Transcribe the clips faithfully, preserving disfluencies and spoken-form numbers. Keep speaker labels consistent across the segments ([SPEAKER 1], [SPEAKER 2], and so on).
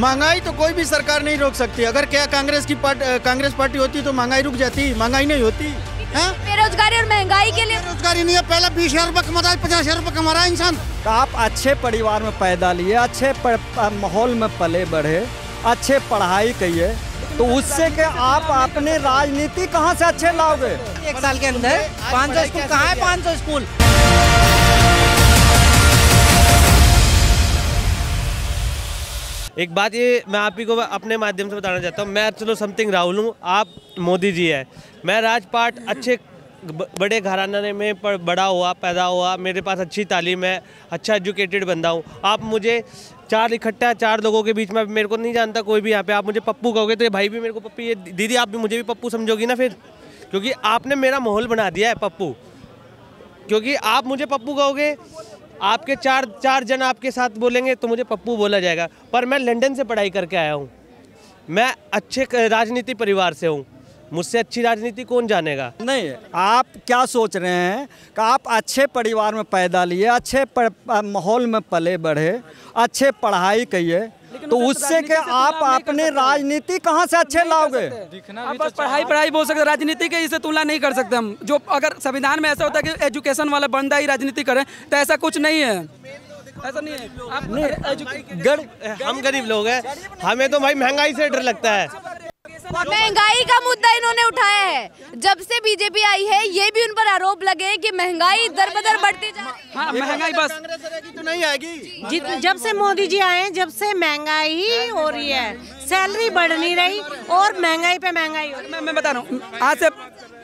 [SPEAKER 1] महंगाई तो कोई भी सरकार नहीं रोक सकती। अगर क्या कांग्रेस की पार्ट, कांग्रेस पार्टी होती तो महंगाई रुक जाती? महंगाई नहीं होती।
[SPEAKER 2] बेरोजगारी और महंगाई के लिए
[SPEAKER 3] बेरोजगारी नहीं है, पहले बीस हजार रुपये कमाता है, पचास हजार रुपये कमा रहा है इंसान।
[SPEAKER 4] तो आप अच्छे परिवार में पैदा लिए, अच्छे माहौल में पले बढ़े, अच्छे पढ़ाई किए, तो उससे के आप अपने राजनीति कहाँ से अच्छे लाओगे?
[SPEAKER 5] एक साल के अंदर पाँच सौ स्कूल कहाँ है? पाँच सौ स्कूल।
[SPEAKER 6] एक बात ये मैं आप ही को अपने माध्यम से बताना चाहता हूँ। मैं चलो समथिंग राहुल हूँ, आप मोदी जी है। मैं राजपाट अच्छे बड़े घराने में बड़ा हुआ, पैदा हुआ, मेरे पास अच्छी तालीम है, अच्छा एजुकेटेड बंदा हूँ। आप मुझे चार इकट्ठा चार लोगों के बीच में, मेरे को नहीं जानता कोई भी यहाँ पे, आप मुझे पप्पू कहोगे तो ये भाई भी मेरे को पप्पू, ये दीदी आप भी मुझे भी पप्पू समझोगी ना फिर, क्योंकि आपने मेरा माहौल बना दिया है पप्पू। क्योंकि आप मुझे पप्पू कहोगे, आपके चार चार जन आपके साथ बोलेंगे तो मुझे पप्पू बोला जाएगा। पर मैं लंदन से पढ़ाई करके आया हूँ, मैं अच्छे राजनीति परिवार से हूँ, मुझसे अच्छी राजनीति कौन जानेगा?
[SPEAKER 4] नहीं, आप क्या सोच रहे हैं कि आप अच्छे परिवार में पैदा लिए, अच्छे माहौल में पले बढ़े, अच्छे पढ़ाई किए, तो उससे के आप अपने राजनीति कहाँ से अच्छे लाओगे?
[SPEAKER 7] आप बस पढ़ाई पढ़ाई बोल सकते, राजनीति के इसे तुलना नहीं कर सकते हम। जो अगर संविधान में ऐसा होता है कि एजुकेशन वाला बंदा ही राजनीति करे, तो ऐसा कुछ नहीं है, ऐसा नहीं है। आप नहीं,
[SPEAKER 6] गर, हम गरीब लोग हैं, हमें तो भाई महंगाई से डर लगता है।
[SPEAKER 2] महंगाई का मुद्दा इन्होंने उठाया है। जब से बीजेपी आई है, ये भी उन पर आरोप लगे कि महंगाई दर बदर बढ़ती जा रही है।
[SPEAKER 7] हाँ, महंगाई बस
[SPEAKER 1] तो नहीं आएगी।
[SPEAKER 8] जब से मोदी जी आए, जब से महंगाई ही हो रही है, सैलरी बढ़ नहीं रही और महंगाई पे महंगाई हो रही है।
[SPEAKER 7] मैं, मैं बता रहा हूँ, आज से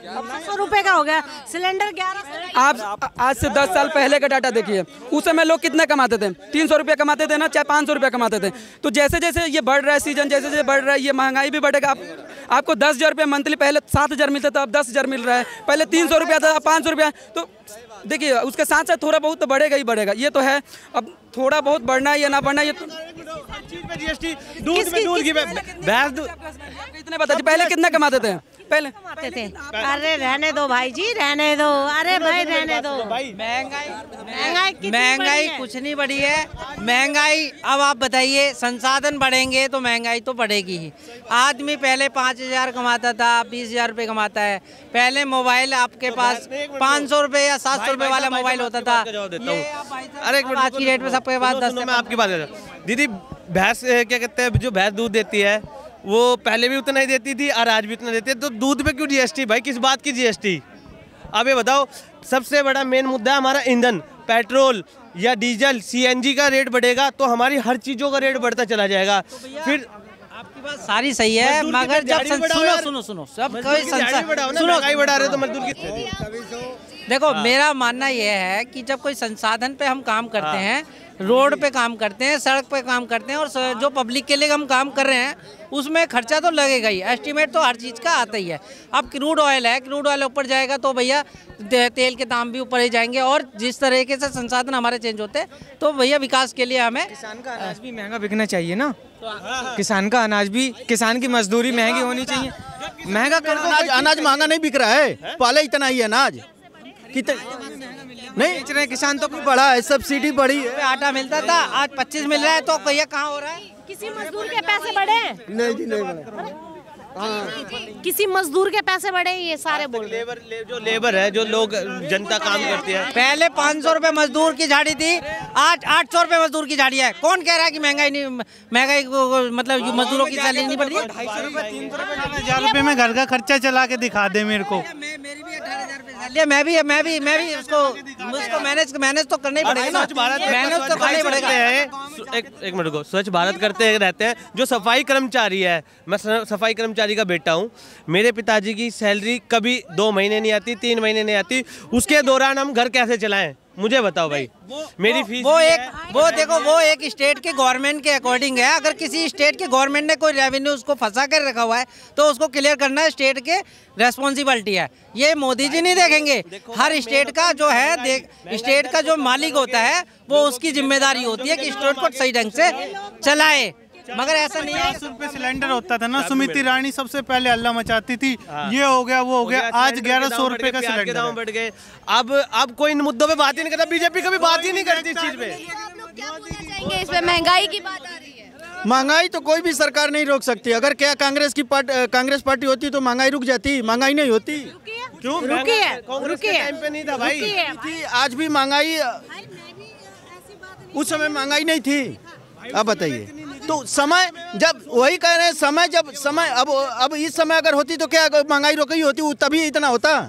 [SPEAKER 8] सौ रुपए का हो गया सिलेंडर, ग्यारह।
[SPEAKER 7] आप आज से दस साल पहले का डाटा देखिए, उस समय लोग कितना कमाते थे? तीन सौ रुपया कमाते थे ना, चाहे पाँच सौ रुपया कमाते थे। तो जैसे जैसे ये बढ़ रहा है सीजन, जैसे जैसे बढ़ रहा है, ये महंगाई भी बढ़ेगा। आप आपको दस हज़ार रुपया मंथली, पहले सात हज़ार मिलता था, अब दस हज़ार मिल रहा है। पहले तीन सौ रुपया था, अब पाँच सौ रुपया। तो देखिए, उसके साथ साथ थोड़ा बहुत तो बढ़ेगा ही बढ़ेगा, ये तो है। अब थोड़ा बहुत बढ़ना है या ना बढ़ना है, ये तो
[SPEAKER 6] जीएसटी, दूध में दूध की भैंस दूध
[SPEAKER 7] इतने बताइए, पहले कितना कमाते थे? पहले
[SPEAKER 8] कमाते थे। अरे रहने दो भाई जी, रहने दो। अरे भाई रहने दो।
[SPEAKER 5] महंगाई
[SPEAKER 8] महंगाई
[SPEAKER 5] महंगाई कुछ नहीं बढ़ी है। महंगाई, अब आप बताइए, संसाधन बढ़ेंगे तो महंगाई तो बढ़ेगी ही। आदमी पहले पाँच हजार कमाता था, बीस हजार रुपये कमाता है। पहले मोबाइल आपके पास पाँच सौ रुपये या सात सौ रुपये वाला मोबाइल होता था।
[SPEAKER 6] अरे
[SPEAKER 5] आज की डेट में सबके पास दस।
[SPEAKER 6] मैं आपकी बात कर रहा हूँ दीदी, भैंस क्या कहते हैं, जो भैंस दूध देती है वो पहले भी उतना ही देती थी और आज भी उतना देती है, तो दूध पे क्यों जीएसटी भाई? किस बात की जीएसटी? अब ये बताओ, सबसे बड़ा मेन मुद्दा है हमारा ईंधन, पेट्रोल या डीजल, सीएनजी का रेट बढ़ेगा तो हमारी हर चीज़ों का रेट बढ़ता चला जाएगा। फिर
[SPEAKER 5] आपकी बात सारी सही है, मगर जब सुनो सुनो सुनो सब कोई
[SPEAKER 6] महंगाई बढ़ा रहे तो मजदूर की।
[SPEAKER 5] देखो, मेरा मानना यह है कि जब कोई संसाधन पे हम काम करते हैं, रोड पे काम करते हैं, सड़क पे काम करते हैं, और जो पब्लिक के लिए हम काम कर रहे हैं उसमें खर्चा तो लगेगा ही। एस्टीमेट तो हर चीज़ का आता ही है। अब क्रूड ऑयल है, क्रूड ऑयल ऊपर जाएगा तो भैया तेल के दाम भी ऊपर ही जाएंगे। और जिस तरीके से संसाधन हमारे चेंज होते हैं तो भैया विकास के लिए हमें
[SPEAKER 9] किसान का अनाज भी महंगा बिकना चाहिए ना। किसान का अनाज भी, किसान की मजदूरी महंगी होनी चाहिए। महंगा
[SPEAKER 1] अनाज अनाज महंगा नहीं बिक रहा है, पहले इतना ही अनाज कितने नहीं बेच रहे किसान, तो बढ़ा है, सब्सिडी बढ़ी है।
[SPEAKER 5] आटा मिलता था, आज पच्चीस मिल रहा है, तो भैया कहाँ हो रहा है?
[SPEAKER 8] किसी मजदूर के पैसे बढ़े?
[SPEAKER 1] नहीं जी, नहीं बढ़े।
[SPEAKER 8] किसी मजदूर के पैसे बढ़े, ये सारे बोल रहे हैं।
[SPEAKER 6] लेबर ले, जो लेबर है, जो लोग जनता काम करती है,
[SPEAKER 5] पहले पाँच सौ रुपये मजदूर की झाड़ी थी, आज आठ सौ रुपये मजदूर की झाड़ी है। कौन कह रहा है कि महंगाई नहीं, महंगाई को मतलब मजदूरों की सैलरी नहीं बढ़ रही है?
[SPEAKER 9] ढाई सौ रुपये, तीन सौ रुपये, हजार रुपये में घर का खर्चा चला के दिखा दे मेरे को।
[SPEAKER 5] मेरी भी अठारह हजार रुपये सैलरी है, मैं भी मैं भी मैं भी उसको उसको मैनेज मैनेज तो करना ही पड़ेगा ना। मैनेज तो करना ही पड़ेगा।
[SPEAKER 6] एक एक मिनट को, स्वच्छ भारत करते रहते हैं, जो सफाई कर्मचारी है, मैं सफाई कर्मचारी का बेटा हूँ, मेरे पिताजी की सैलरी कभी दो महीने नहीं आती, तीन महीने नहीं आती, उसके दौरान हम घर कैसे चलाएं? मुझे बताओ भाई। मेरी फीस
[SPEAKER 5] वो एक वो देखो वो एक स्टेट के गवर्नमेंट के अकॉर्डिंग है। अगर किसी स्टेट के गवर्नमेंट ने कोई रेवेन्यू उसको फंसा कर रखा हुआ है तो उसको क्लियर करना है स्टेट के रेस्पॉन्सिबिलिटी है। ये मोदी जी नहीं देखेंगे। हर स्टेट का जो है देख स्टेट का जो मालिक होता है वो उसकी जिम्मेदारी होती है कि स्टेट को सही ढंग से चलाए, मगर ऐसा नहीं है।
[SPEAKER 9] दस रुपए सिलेंडर होता था ना, सुमिति रानी सबसे पहले हल्ला मचाती थी, ये हो गया वो हो गया, आज ग्यारह सौ रुपए का सिलेंडर
[SPEAKER 6] दाम बढ़ गए। अब अब कोई इन मुद्दों पे बात ही नहीं करता, बीजेपी कभी बात ही नहीं करती इस चीज पे।
[SPEAKER 2] आप लोग क्या बोलना चाहेंगे? इस पे महंगाई की बात आ रही है।
[SPEAKER 1] महंगाई तो कोई भी सरकार नहीं रोक सकती। अगर क्या कांग्रेस की पार्ट कांग्रेस पार्टी होती तो महंगाई रुक जाती? महंगाई नहीं होती।
[SPEAKER 6] क्यों
[SPEAKER 8] रुकी है,
[SPEAKER 6] कांग्रेस के
[SPEAKER 8] रुकी है।
[SPEAKER 6] टाइम पे नहीं था भाई।
[SPEAKER 8] रुकी है।
[SPEAKER 1] थी, आज भी महंगाई, उस समय महंगाई नहीं थी। अब बताइए, तो समय जब वही कह रहे हैं, समय जब समय अब अब इस समय अगर होती तो क्या महंगाई रोकी होती? वो तभी इतना होता।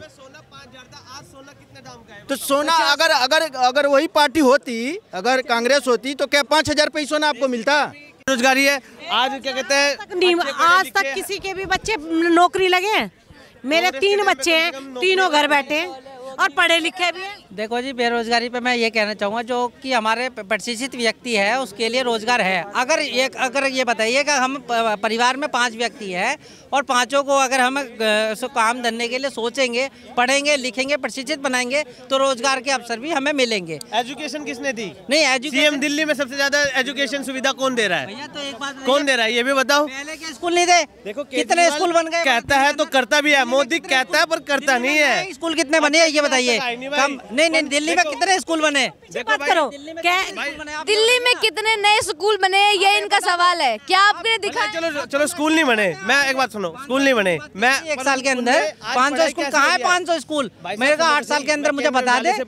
[SPEAKER 1] तो सोना अगर अगर अगर वही पार्टी होती, अगर कांग्रेस होती तो क्या पाँच हजार पे सोना आपको मिलता?
[SPEAKER 6] बेरोजगारी है आज, क्या कहते हैं,
[SPEAKER 8] आज तक किसी के भी बच्चे नौकरी लगे हैं। मेरे तीन बच्चे हैं, तीनों घर बैठे हैं और पढ़े लिखे भी हैं।
[SPEAKER 5] देखो जी, बेरोजगारी पे मैं ये कहना चाहूँगा, जो कि हमारे प्रशिक्षित व्यक्ति है उसके लिए रोजगार है। अगर एक अगर ये बताइए कि हम परिवार में पांच व्यक्ति है और पांचों को अगर हम काम धंधे के लिए सोचेंगे, पढ़ेंगे, लिखेंगे, प्रशिक्षित बनाएंगे तो रोजगार के अवसर भी हमें मिलेंगे।
[SPEAKER 6] एजुकेशन किसने दी?
[SPEAKER 5] नहीं, एजुकेशन
[SPEAKER 6] सीएम दिल्ली में सबसे ज्यादा एजुकेशन सुविधा कौन दे रहा है?
[SPEAKER 5] भैया तो एक बात,
[SPEAKER 6] कौन दे रहा है ये भी बताओ।
[SPEAKER 5] पहले के स्कूल नहीं थे,
[SPEAKER 6] देखो
[SPEAKER 5] कितने स्कूल बन गए।
[SPEAKER 6] कहता है तो करता भी है, मोदी कहता है पर करता नहीं है।
[SPEAKER 5] स्कूल कितने बने ये बताइए। कम नहीं नहीं दिल्ली में कितने स्कूल बने?
[SPEAKER 8] बात करो, क्या
[SPEAKER 2] दिल्ली में कितने नए स्कूल बने, ये इनका सवाल है। क्या आपने दिखा?
[SPEAKER 6] चलो चलो स्कूल नहीं बने, मैं एक बात सुनो, स्कूल नहीं बने। मैं
[SPEAKER 5] एक साल के अंदर पाँच सौ स्कूल कहाँ है? पाँच सौ स्कूल मेरे को आठ साल के अंदर मुझे बता दे।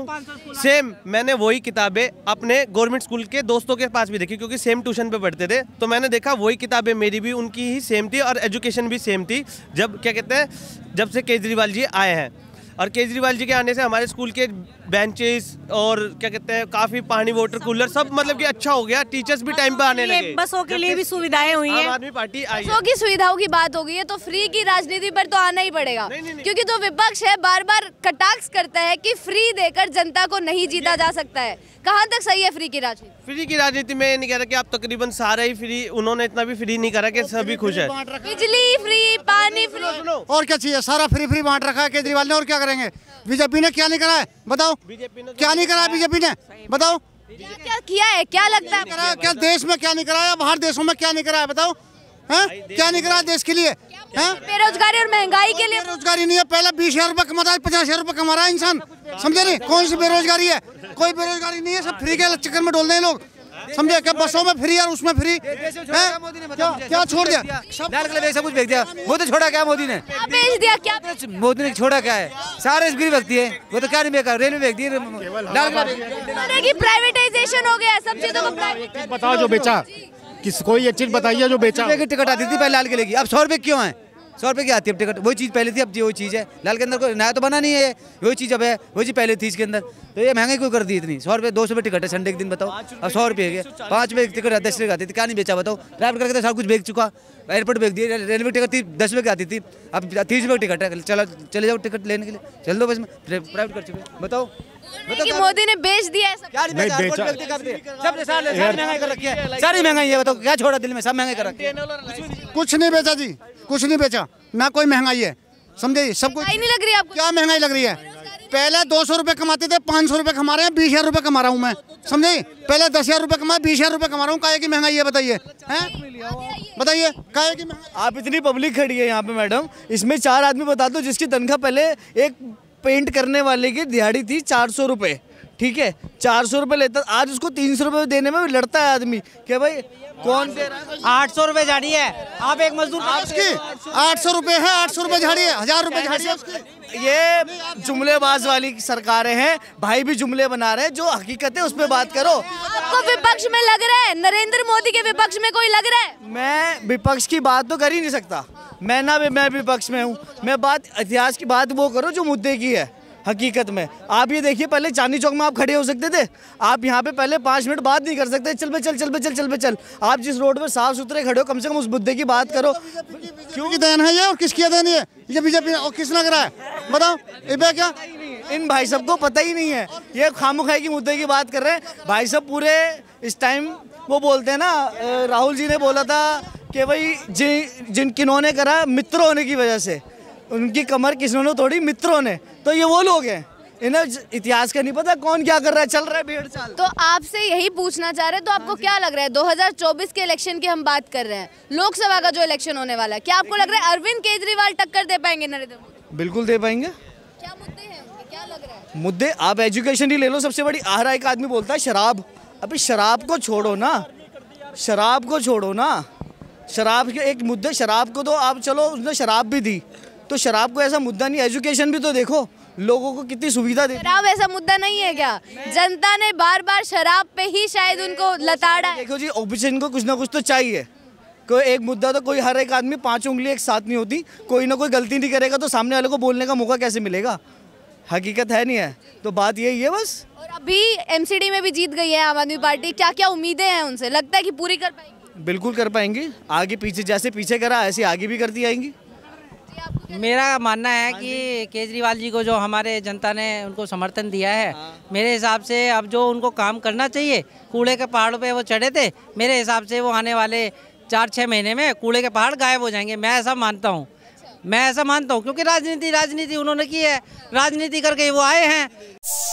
[SPEAKER 6] सेम मैंने वही किताबें अपने गवर्नमेंट स्कूल के दोस्तों के पास भी देखी, क्योंकि सेम ट्यूशन पे पढ़ते थे। तो मैंने देखा वही किताबें मेरी भी उनकी ही सेम थी और एजुकेशन भी सेम थी। जब क्या कहते हैं, जब से केजरीवाल जी आए हैं, और केजरीवाल जी के आने से हमारे स्कूल के बेंचेस और क्या कहते हैं काफी पानी, वाटर कूलर सब मतलब कि अच्छा हो गया। टीचर्स भी टाइम पे आने लगे।
[SPEAKER 8] बसों के लिए भी सुविधाएं हुई हैं।
[SPEAKER 6] आम आदमी पार्टी आई है।
[SPEAKER 2] बसों की सुविधाओं की बात हो गई है तो फ्री की राजनीति पर तो आना ही पड़ेगा, क्योंकि जो विपक्ष है बार बार कटाक्ष करता है कि फ्री देकर जनता को नहीं जीता जा सकता है। कहाँ तक सही है फ्री की राजनीति?
[SPEAKER 6] फ्री की राजनीति में ये नहीं कह रहा कि आप तकरीबन सारा ही फ्री, उन्होंने इतना भी फ्री नहीं करा कि सभी खुश है।
[SPEAKER 2] बिजली फ्री, पानी फ्री,
[SPEAKER 3] और क्या चाहिए? सारा फ्री फ्री बांट रखा है केजरीवाल ने। और क्या करेंगे? बीजेपी ने क्या नहीं करा है बताओ? क्या नहीं करा है बीजेपी ने बताओ?
[SPEAKER 2] क्या क्या किया है? क्या लगता है?
[SPEAKER 3] करा क्या देश में क्या नहीं कराया? बाहर देशों में क्या नहीं कराया बताओ? हैं? क्या नहीं करा देश के लिए? हैं?
[SPEAKER 2] बेरोजगारी और महंगाई के लिए
[SPEAKER 3] बेरोजगारी नहीं है। पहले बीस हजार रुपये कमाता है, पचास हजार रुपये कमा रहा है इंसान। समझे नहीं? कौन सी बेरोजगारी है? कोई बेरोजगारी नहीं है। सब फ्री के चक्कर में डोल रहे हैं लोग। समझे? क्या बसों में फ्री और उसमें फ्री? क्या क्या छोड़ दिया?
[SPEAKER 9] सब कुछ बेच दिया। वो तो छोड़ा क्या मोदी ने?
[SPEAKER 2] क्या बेच दिया? क्या
[SPEAKER 9] मोदी ने छोड़ा क्या है? सारे फ्री व्यक्ति है, वो तो क्या नहीं बेकार, रेलवे बेच दी,
[SPEAKER 2] प्राइवेटाइजेशन हो गया सब चीजों को प्राइवेट।
[SPEAKER 3] बताओ जो बेचा, किस कोई ये चीज बताइए जो बेचा।
[SPEAKER 9] की टिकट आती थी पहले लाल किले की, अब सौ रुपए क्यों है? सौ रुपए की आती है टिकट। वही चीज़ पहले थी, अब वही चीज़ है। लाल के अंदर कोई नया तो बना नहीं है, वही चीज़ अब है, वही चीज़ पहले थी इसके अंदर। तो ये महंगाई क्यों कर दी इतनी? सौ रुपये दो सौ रुपये टिकट है संडे के दिन, बताओ। अब सौ रुपये है, पाँच रुपये टिकट दस रुपये की आती थी, क्या नहीं बेचा बताओ? प्राइवेट करके तो सब कुछ बेच चुका। एयरपोर्ट बेच दिए, रेलवे टिकट थी दस रुपये की आती थी, अब तीस रुपये की टिकट है। चलो चले जाओ टिकट लेने के लिए, चल दो बस में, प्राइवेट कर चुके। बताओ
[SPEAKER 2] कि मोदी ने बेच दिया है सब।
[SPEAKER 9] क्या नहीं बेचा? सब सारी महंगाई कर रखी है, सारी महंगाई है। बताओ क्या छोड़ा दिल्ली में? सब महंगाई कर रखी है।
[SPEAKER 3] कुछ नहीं बेचा जी, कुछ नहीं बेचा ना। कोई महंगाई है, समझे? सब कुछ
[SPEAKER 2] नहीं लग रही आपको?
[SPEAKER 3] क्या महंगाई लग रही है? पहले दो सौ रुपये कमाते थे, पाँच सौ रुपये कमा रहे हैं, बीस हजार रुपये कमा रहा हूँ मैं। समझे? पहले दस हजार रुपये कमा, बीस हजार रुपये कमा रहा हूँ। काहे की महंगाई है बताइए? हैं बताइए काहे की महंगाई?
[SPEAKER 10] आप इतनी पब्लिक खड़ी है यहाँ पे मैडम, इसमें चार आदमी बता दो जिसकी तनख्वाह पहले एक पेंट करने वाले की दिहाड़ी थी चार सौ रुपये, ठीक है? चार सौ रुपये लेता, आज उसको तीन सौ रुपये देने में लड़ता है आदमी। क्या भाई कौन दे रहा है?
[SPEAKER 5] आठ सौ रुपये झाड़ी है। आप एक मजदूर
[SPEAKER 3] आपकी आठ सौ रुपये है, आठ सौ रुपये झाड़ी है, हजार रुपये झाड़ी है उसकी।
[SPEAKER 10] ये जुमलेबाज वाली सरकारें हैं, भाई भी जुमले बना रहे हैं। जो हकीकत है उस पर बात करो।
[SPEAKER 2] आपको विपक्ष में लग रहा है, नरेंद्र मोदी के विपक्ष में कोई लग रहा है?
[SPEAKER 10] मैं विपक्ष की बात तो कर ही नहीं सकता, मैं ना मैं विपक्ष में हूँ। मैं बात इतिहास की बात वो करो जो मुद्दे की है। हकीकत में आप ये देखिए, पहले चांदनी चौक में आप खड़े हो सकते थे, आप यहाँ पे पहले पाँच मिनट बात नहीं कर सकते। चल पे चल चल पे चल चल पे चल। आप जिस रोड पे साफ सुथरे खड़े हो, कम से कम उस मुद्दे की बात करो।
[SPEAKER 3] क्यों की देन है ये और किसकी देन है? ये बीजेपी और किस लग रहा है बताओ? ये क्या
[SPEAKER 10] इन भाई सब को पता ही नहीं है, ये खामुखाई की मुद्दे की बात कर रहे हैं। भाई सब पूरे इस टाइम वो बोलते हैं ना, राहुल जी ने बोला था कि भाई जिन जिन किन्होंने करा मित्र होने की वजह से, उनकी कमर किसने तोड़ी? मित्रों ने। तो ये वो लोग हैं, इन्हें इतिहास का नहीं पता कौन क्या कर रहा है, चल रहा है भेड़ चाल।
[SPEAKER 2] तो आपसे यही पूछना चाह रहे हैं, तो आपको क्या लग रहा है दो हज़ार चौबीस के इलेक्शन की हम बात कर रहे हैं, लोकसभा का जो इलेक्शन होने वाला है, क्या आपको लग रहा है अरविंद केजरीवाल टक्कर दे पाएंगे नरेंद्र मोदी?
[SPEAKER 10] बिल्कुल दे पाएंगे।
[SPEAKER 2] क्या मुद्दे हैं उनके, क्या लग रहा है?
[SPEAKER 10] मुद्दे आप एजुकेशन ही ले लो, सबसे बड़ी आहरा एक आदमी बोलता है शराब। अभी शराब को छोड़ो ना, शराब को छोड़ो ना, शराब के एक मुद्दे, शराब को तो आप चलो उसने शराब भी दी, तो शराब को ऐसा मुद्दा नहीं, एजुकेशन भी तो देखो, लोगों को कितनी सुविधा देती।
[SPEAKER 2] शराब ऐसा मुद्दा नहीं है क्या? जनता ने बार बार शराब पे ही शायद उनको लताड़ा है।
[SPEAKER 10] देखो जी, ओपोजिशन को कुछ ना कुछ तो चाहिए, कोई एक मुद्दा तो कोई हर एक आदमी पांच उंगली एक साथ नहीं होती, कोई ना कोई गलती नहीं करेगा तो सामने वाले को बोलने का मौका कैसे मिलेगा? हकीकत है नहीं है, तो बात यही है बस।
[SPEAKER 2] और अभी एमसीडी में भी जीत गई है आम आदमी पार्टी, क्या क्या उम्मीदें हैं उनसे, लगता है कि पूरी कर पाएंगी?
[SPEAKER 10] बिल्कुल कर पाएंगी, आगे पीछे जैसे पीछे करा ऐसे आगे भी करती आएंगी।
[SPEAKER 5] मेरा मानना है कि केजरीवाल जी को जो हमारे जनता ने उनको समर्थन दिया है, मेरे हिसाब से अब जो उनको काम करना चाहिए, कूड़े के पहाड़ों पे वो चढ़े थे, मेरे हिसाब से वो आने वाले चार छः महीने में कूड़े के पहाड़ गायब हो जाएंगे, मैं ऐसा मानता हूँ। मैं ऐसा मानता हूँ क्योंकि राजनीति राजनीति उन्होंने की है, राजनीति करके वो आए हैं।